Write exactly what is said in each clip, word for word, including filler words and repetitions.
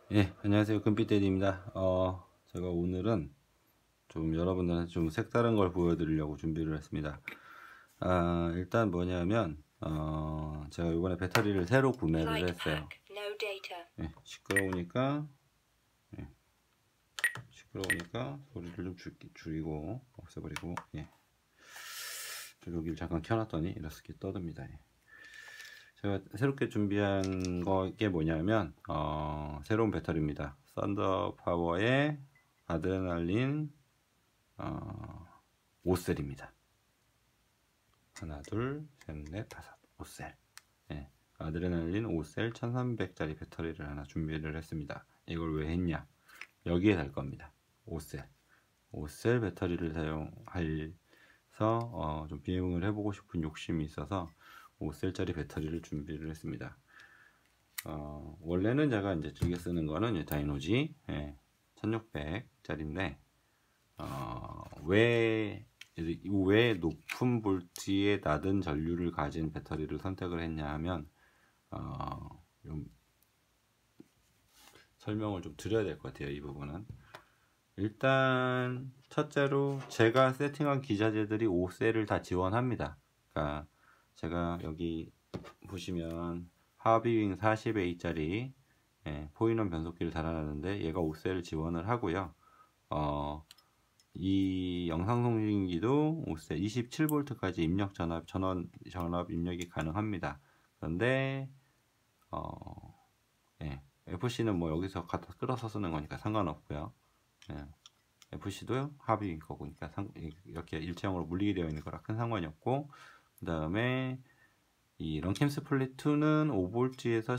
예, 안녕하세요. 금빛대리입니다. 어, 제가 오늘은 좀 여러분들한테 좀 색다른 걸 보여드리려고 준비를 했습니다. 아, 일단 뭐냐면, 어, 제가 이번에 배터리를 새로 구매를 했어요. 예, 시끄러우니까, 예, 시끄러우니까 소리를 좀 줄, 줄이고, 없애버리고, 예. 여기를 잠깐 켜놨더니 이렇게 떠듭니다. 예. 제가 새롭게 준비한 게 뭐냐면, 어, 새로운 배터리입니다. 썬더파워의 아드레날린 어, 오 셀입니다. 하나, 둘, 셋, 넷, 다섯, 오 셀. 예, 아드레날린 오 셀 천삼백 짜리 배터리를 하나 준비를 했습니다. 이걸 왜 했냐? 여기에 달 겁니다. 오 셀. 오 셀 배터리를 사용해서 어, 좀 비행을 해보고 싶은 욕심이 있어서 오 셀짜리 배터리를 준비를 했습니다. 어, 원래는 제가 이제 즐겨 쓰는 거는 다이노지 예, 천육백 짜리인데 어, 왜, 왜 높은 볼트의 낮은 전류를 가진 배터리를 선택을 했냐 하면 어, 좀 설명을 좀 드려야 될 것 같아요. 이 부분은 일단 첫째로 제가 세팅한 기자재들이 오 셀을 다 지원합니다. 그러니까 제가 여기 보시면 하비윙 사십 에이짜리 예, 포인원 변속기를 달아놨는데 얘가 오 셀을 지원을 하고요. 어, 이 영상송신기도 오 셀 이십칠 볼트까지 입력 전압 전원 전압 입력이 가능합니다. 그런데 어, 예, 에프씨는 뭐 여기서 갖다 끌어서 쓰는 거니까 상관없고요. 예, 에프씨도 합의인 거니까 상, 이렇게 일체형으로 물리게 되어 있는 거라 큰 상관이 없고, 그 다음에 이 런캠 스플릿 이는 오 볼트에서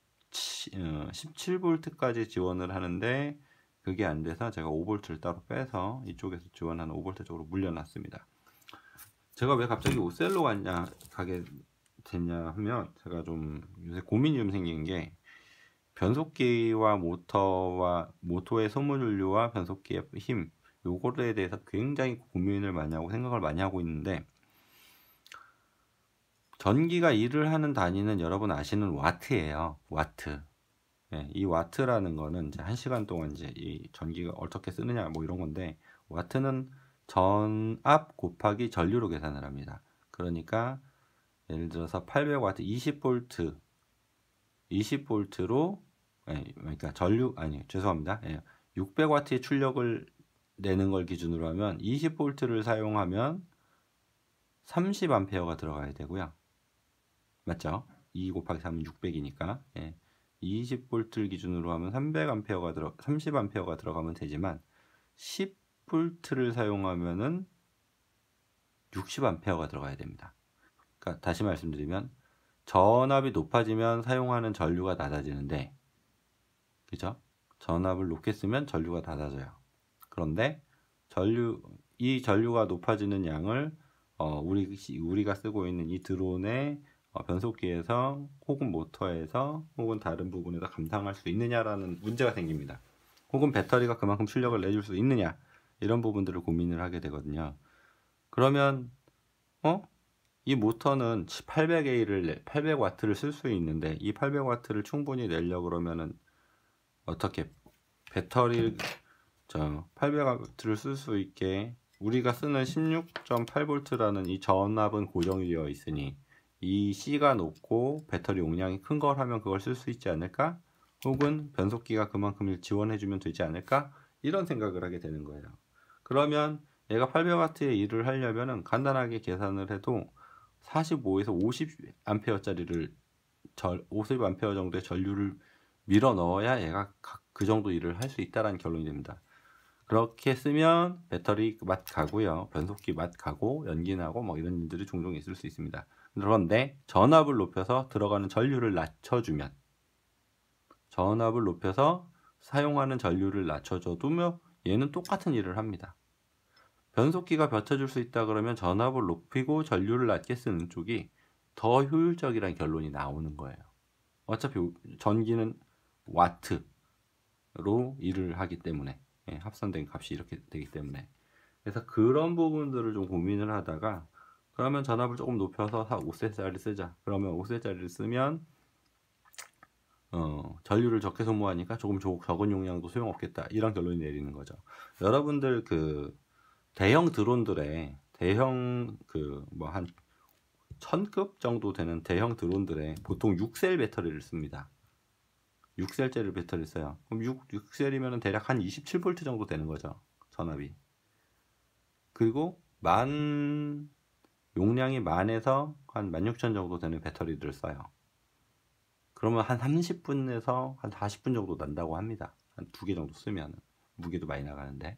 십칠 볼트까지 지원을 하는데 그게 안 돼서 제가 오 볼트를 따로 빼서 이쪽에서 지원하는 오 볼트 쪽으로 물려놨습니다. 제가 왜 갑자기 오 셀로 가냐, 가게 됐냐 하면 제가 좀 요새 고민이 좀 생긴 게 변속기와 모터와 모토의 소모전류와 변속기의 힘 요거에 대해서 굉장히 고민을 많이 하고 생각을 많이 하고 있는데 전기가 일을 하는 단위는 여러분 아시는 와트예요. 와트. 예, 이 와트라는 거는 이제 한 시간 동안 이제 이 전기가 어떻게 쓰느냐 뭐 이런 건데 와트는 전압 곱하기 전류로 계산을 합니다. 그러니까 예를 들어서 팔백 와트 이십 볼트 이십 볼트로 예, 그러니까 전류 아니 죄송합니다. 예, 육백 와트의 출력을 내는 걸 기준으로 하면 이십 볼트를 사용하면 삼십 암페어가 들어가야 되고요. 맞죠? 이 곱하기 삼은 육백이니까 예. 이십 볼트를 기준으로 하면 삼백 암페어가 들어 삼십 암페어가 들어가면 되지만 십 볼트를 사용하면은 육십 암페어가 들어가야 됩니다. 그러니까 다시 말씀드리면 전압이 높아지면 사용하는 전류가 낮아지는데 그죠? 전압을 높게 쓰면 전류가 낮아져요. 그런데 전류 이 전류가 높아지는 양을 어, 우리 우리가 쓰고 있는 이 드론의 어, 변속기에서 혹은 모터에서 혹은 다른 부분에서 감당할 수 있느냐라는 문제가 생깁니다. 혹은 배터리가 그만큼 출력을 내줄 수 있느냐 이런 부분들을 고민을 하게 되거든요. 그러면 어? 이 모터는 팔백 에이를 팔백 와트를 쓸 수 있는데 이 팔백 와트를 충분히 내려 그러면은 어떻게 배터리 저 팔백 와트를 쓸 수 있게 우리가 쓰는 십육 점 팔 볼트라는 이 전압은 고정이 되어 있으니 이 C가 높고 배터리 용량이 큰 걸 하면 그걸 쓸 수 있지 않을까? 혹은 변속기가 그만큼을 지원해주면 되지 않을까? 이런 생각을 하게 되는 거예요. 그러면 얘가 팔백 와트의 일을 하려면 간단하게 계산을 해도 사십오에서 오십 암페어짜리를 오십 암페어 정도의 전류를 밀어 넣어야 얘가 그 정도 일을 할 수 있다는 결론이 됩니다. 그렇게 쓰면 배터리 맛 가고요. 변속기 맛 가고 연기 나고 뭐 이런 일들이 종종 있을 수 있습니다. 그런데 전압을 높여서 들어가는 전류를 낮춰주면 전압을 높여서 사용하는 전류를 낮춰줘도 얘는 똑같은 일을 합니다. 변속기가 버텨줄 수 있다 그러면 전압을 높이고 전류를 낮게 쓰는 쪽이 더 효율적이라는 결론이 나오는 거예요. 어차피 전기는 와트로 일을 하기 때문에 예, 합산된 값이 이렇게 되기 때문에 그래서 그런 부분들을 좀 고민을 하다가 그러면 전압을 조금 높여서 오 셀짜리 쓰자. 그러면 오 셀짜리를 쓰면 어, 전류를 적게 소모하니까 조금 조, 적은 용량도 소용없겠다, 이런 결론이 내리는 거죠. 여러분들 그 대형 드론들의 대형 그 뭐 한 천 급 정도 되는 대형 드론들에 보통 육 셀 배터리를 씁니다. 육 셀짜리 배터리를 써요. 그럼 육, 육 셀이면 대략 한 이십칠 볼트 정도 되는 거죠, 전압이. 그리고 만 용량이 만에서 한 만 육천 정도 되는 배터리들을 써요. 그러면 한 삼십 분에서 한 사십 분 정도 난다고 합니다. 한 두 개 정도 쓰면. 무게도 많이 나가는데.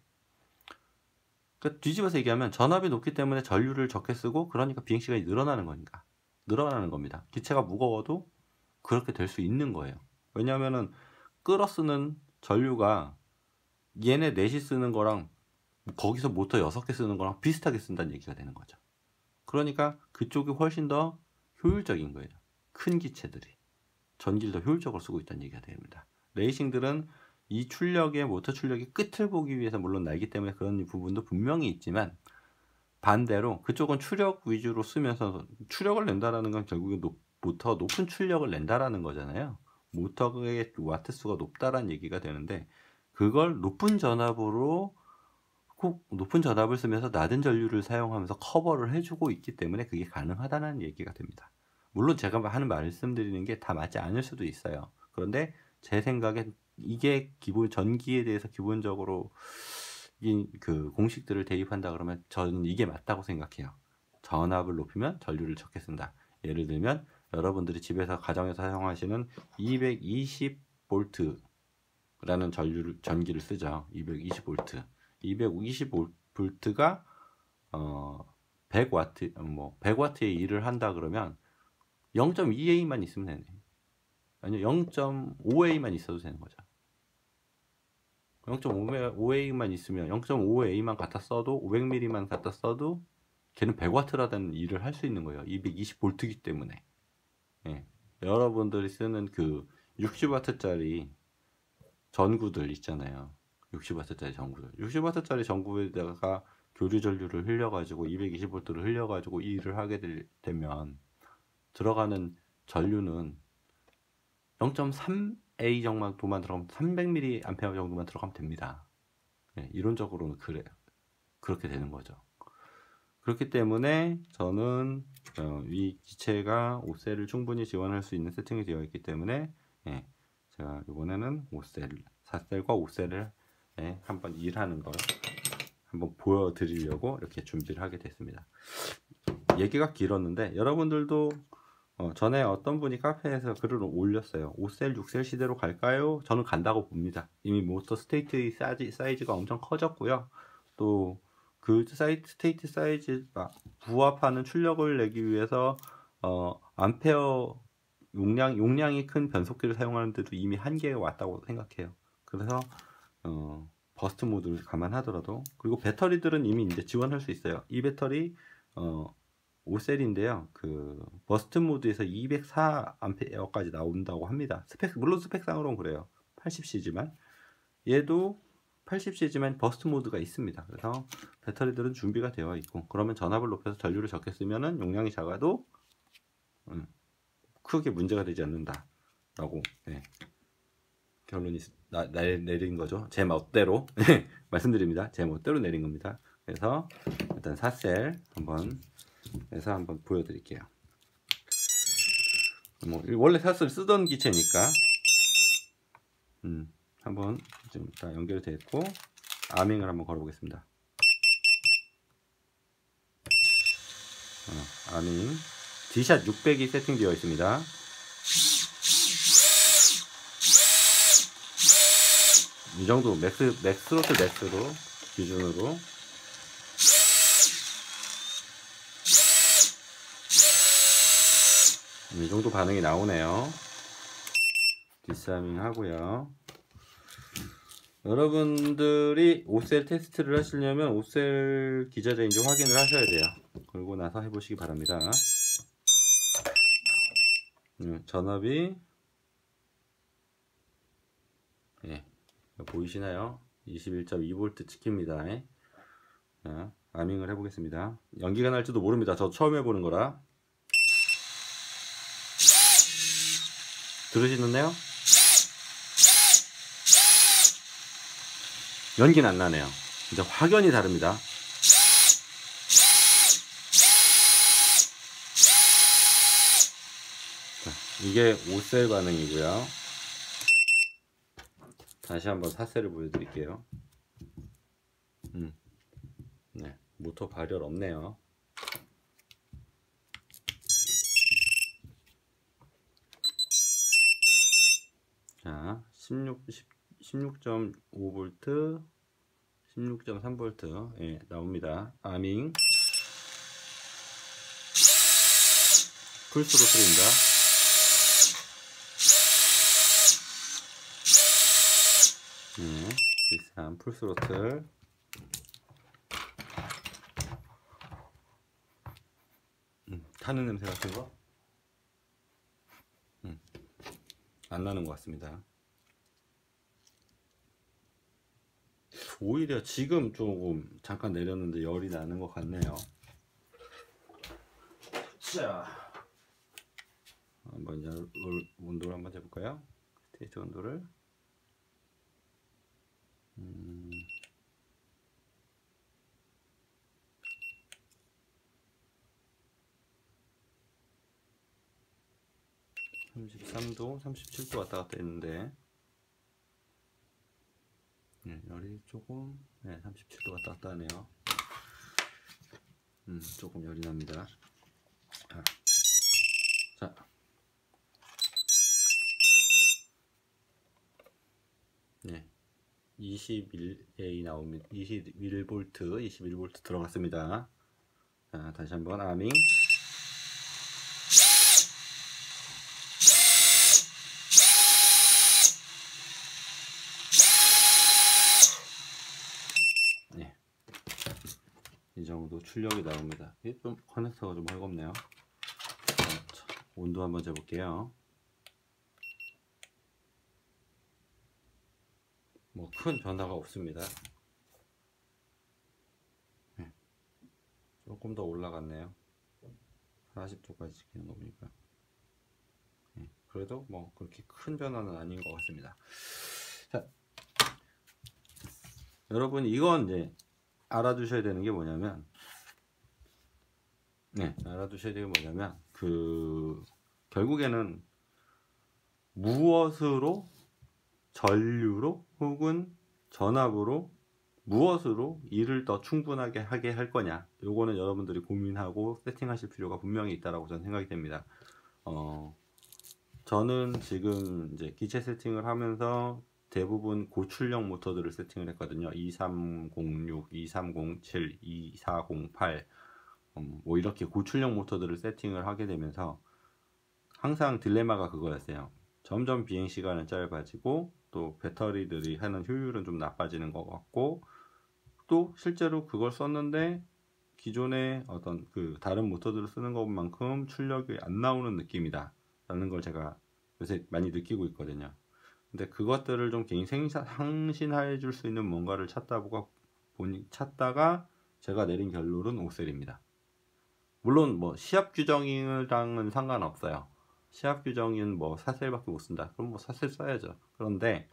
그러니까 뒤집어서 얘기하면 전압이 높기 때문에 전류를 적게 쓰고, 그러니까 비행시간이 늘어나는 거니까. 늘어나는 겁니다. 기체가 무거워도 그렇게 될 수 있는 거예요. 왜냐하면은 끌어 쓰는 전류가 얘네 넷이 쓰는 거랑 거기서 모터 여섯 개 쓰는 거랑 비슷하게 쓴다는 얘기가 되는 거죠. 그러니까 그쪽이 훨씬 더 효율적인 거예요. 큰 기체들이 전기를 더 효율적으로 쓰고 있다는 얘기가 됩니다. 레이싱들은 이 출력의 모터 출력의 끝을 보기 위해서 물론 날기 때문에 그런 부분도 분명히 있지만, 반대로 그쪽은 추력 위주로 쓰면서, 추력을 낸다라는 건 결국에 높, 모터가 높은 출력을 낸다라는 거잖아요. 모터의 와트 수가 높다라는 얘기가 되는데, 그걸 높은 전압으로 꼭 높은 전압을 쓰면서 낮은 전류를 사용하면서 커버를 해주고 있기 때문에 그게 가능하다는 얘기가 됩니다. 물론 제가 하는 말씀드리는 게 다 맞지 않을 수도 있어요. 그런데 제 생각엔 이게 기본 전기에 대해서 기본적으로 이 그 공식들을 대입한다 그러면 저는 이게 맞다고 생각해요. 전압을 높이면 전류를 적게 쓴다. 예를 들면 여러분들이 집에서 가정에서 사용하시는 이백이십 볼트라는 전류를 전기를 쓰죠. 이백이십 볼트. 이백이십 볼트가 어 백 와트, 뭐 백 와트의 일을 한다 그러면 영 점 이 에이만 있으면 되네. 아니요, 영 점 오 에이만 있어도 되는 거죠. 영 점 오 에이만 있으면 영 점 오 에이만 갖다 써도, 오백 밀리리터만 갖다 써도 걔는 백 와트라는 일을 할 수 있는 거예요. 이백이십 볼트이기 때문에. 예. 여러분들이 쓰는 그 육십 와트짜리 전구들 있잖아요. 육십 와트짜리 전구들. 육십 와트짜리 전구에다가 교류 전류를 흘려가지고 이백이십 볼트를 흘려가지고 이 일을 하게 될, 되면 들어가는 전류는 영 점 삼 에이 정도만 들어가면, 삼백 밀리앰페어 정도만 들어가면 됩니다. 네, 이론적으로는 그래요. 그렇게 되는 거죠. 그렇기 때문에 저는 어, 이 기체가 오 셀을 충분히 지원할 수 있는 세팅이 되어 있기 때문에, 예, 제가 이번에는 오 셀, 사 셀과 오 셀을 예, 한번 일하는 걸 한번 보여드리려고 이렇게 준비를 하게 됐습니다. 얘기가 길었는데 여러분들도 어, 전에 어떤 분이 카페에서 글을 올렸어요. 오 셀, 육 셀 시대로 갈까요? 저는 간다고 봅니다. 이미 모터 스테이트의 사이즈, 사이즈가 엄청 커졌고요. 또 그 사이트 스테이트 사이즈 부합하는 출력을 내기 위해서 어, 암페어 용량, 용량이 큰 변속기를 사용하는데도 이미 한계에 왔다고 생각해요. 그래서 어, 버스트 모드를 감안하더라도, 그리고 배터리들은 이미 이제 지원할 수 있어요. 이 배터리 어, 오 셀인데요. 그 버스트 모드에서 이백사 암페어까지 나온다고 합니다. 스펙, 물론 스펙상으로는 그래요. 팔십 씨지만 얘도 팔십 씨지만 버스트 모드가 있습니다. 그래서 배터리들은 준비가 되어 있고, 그러면 전압을 높여서 전류를 적게 쓰면은 용량이 작아도 음, 크게 문제가 되지 않는다 라고, 네, 결론이 나, 나, 내린 거죠. 제 멋대로 말씀드립니다. 제 멋대로 내린 겁니다. 그래서 일단 사 셀 한번 해서 한번 보여드릴게요. 뭐 원래 사슬 쓰던 기체니까 음, 한번 지금 다 연결되어 있고 아밍을 한번 걸어보겠습니다. 어, 아밍 D샷 육백이 세팅되어 있습니다. 이 정도 맥스, 맥스 스로틀 맥스로 기준으로 이 정도 반응이 나오네요. 디스아밍 하고요. 여러분들이 오 셀 테스트를 하시려면 오 셀 기자재인지 확인을 하셔야 돼요. 그러고 나서 해보시기 바랍니다. 음, 전압이 예, 보이시나요? 이십일 점 이 볼트 찍힙니다. 자, 아밍을 해보겠습니다. 연기가 날지도 모릅니다. 저 처음 해보는 거라. 들으시는데요? 연기는 안 나네요. 이제 확연히 다릅니다. 자, 이게 오 셀 반응이고요. 다시 한번 사 셀을 보여드릴게요. 음, 네, 모터 발열 없네요. 자, 십육, 십육 점 오 볼트, 십육 점 삼 볼트, 예, 나옵니다. 아밍. 풀스로틀입니다. 네, 비슷한 풀스로틀. 음, 타는 냄새 같은 거? 음, 안 나는 것 같습니다. 오히려 지금 조금 잠깐 내렸는데 열이 나는 것 같네요. 자, 한번 이제 온도를 한번 재볼까요? 테스트 온도를. 음, 삼십삼 도, 삼십칠 도 왔다 갔다 했는데, 네, 열이 조금, 네, 삼십칠 도 왔다 갔다 하네요. 음, 조금 열이 납니다. 아, 자, 네, 이십일 에이 나옵니다. 이십일 볼트, 이십일 볼트 들어갔습니다. 자, 다시 한번 아밍. 네, 이 정도 출력이 나옵니다. 이게 좀 커넥터가 좀 헐겁네요. 자, 온도 한번 재볼게요. 뭐 큰 변화가 없습니다. 네, 조금 더 올라갔네요. 사십 도까지 지키는 거 보니까. 네, 그래도 뭐 그렇게 큰 변화는 아닌 것 같습니다. 자, 여러분 이건 이제 알아두셔야 되는 게 뭐냐면, 네, 알아두셔야 되는 게 뭐냐면, 그 결국에는 무엇으로, 전류로 혹은 전압으로, 무엇으로 일을 더 충분하게 하게 할 거냐, 요거는 여러분들이 고민하고 세팅하실 필요가 분명히 있다라고 저는 생각이 됩니다. 어, 저는 지금 이제 기체 세팅을 하면서 대부분 고출력 모터들을 세팅을 했거든요. 이삼공육, 이삼공칠, 이사공팔, 음, 뭐 이렇게 고출력 모터들을 세팅을 하게 되면서 항상 딜레마가 그거였어요. 점점 비행 시간은 짧아지고 또 배터리들이 하는 효율은 좀 나빠지는 것 같고, 또 실제로 그걸 썼는데 기존의 어떤 그 다른 모터들을 쓰는 것만큼 출력이 안 나오는 느낌이다 라는 걸 제가 요새 많이 느끼고 있거든요. 근데 그것들을 좀 개인 상신해 줄 수 있는 뭔가를 찾다 보니 찾다가 제가 내린 결론은 오 셀입니다. 물론 뭐 시합 규정이랑은 상관없어요. 시합 규정은 뭐 사 셀밖에 못 쓴다. 그럼 뭐 사 셀 써야죠. 그런데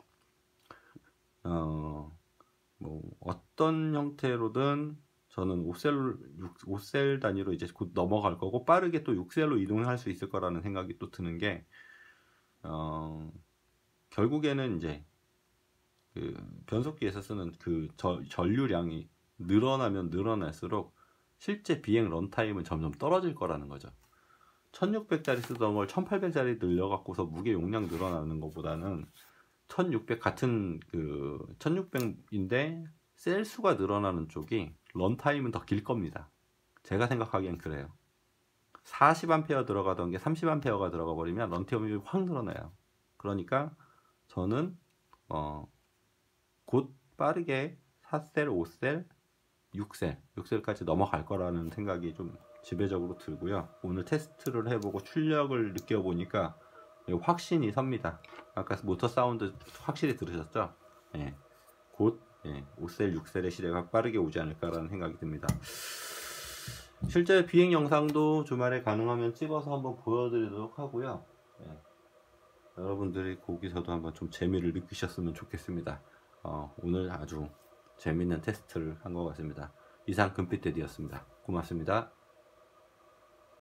어, 뭐 어떤 형태로든 저는 오 셀, 오 셀 단위로 이제 곧 넘어갈 거고, 빠르게 또 육 셀로 이동할 수 있을 거라는 생각이 또 드는 게, 어, 결국에는 이제 그 변속기에서 쓰는 그 저, 전류량이 늘어나면 늘어날수록 실제 비행 런타임은 점점 떨어질 거라는 거죠. 천육백 짜리 쓰던 걸 천팔백 짜리 늘려갖고서 무게 용량 늘어나는 것보다는 천육백 같은 그 천육백인데 셀 수가 늘어나는 쪽이 런타임은 더 길 겁니다. 제가 생각하기엔 그래요. 사십 암페어 들어가던 게 삼십 암페어가 들어가 버리면 런타임이 확 늘어나요. 그러니까 저는 어, 곧 빠르게 사 셀, 오 셀, 육 셀, 육 셀까지 넘어갈 거라는 생각이 좀 지배적으로 들고요. 오늘 테스트를 해보고 출력을 느껴보니까 확신이 섭니다. 아까 모터 사운드 확실히 들으셨죠? 예, 곧 예, 오 셀, 육 셀의 시대가 빠르게 오지 않을까라는 생각이 듭니다. 실제 비행 영상도 주말에 가능하면 찍어서 한번 보여드리도록 하고요. 예, 여러분들이 거기서도 한번 좀 재미를 느끼셨으면 좋겠습니다. 어, 오늘 아주 재밌는 테스트를 한 것 같습니다. 이상 금빛대디였습니다. 고맙습니다.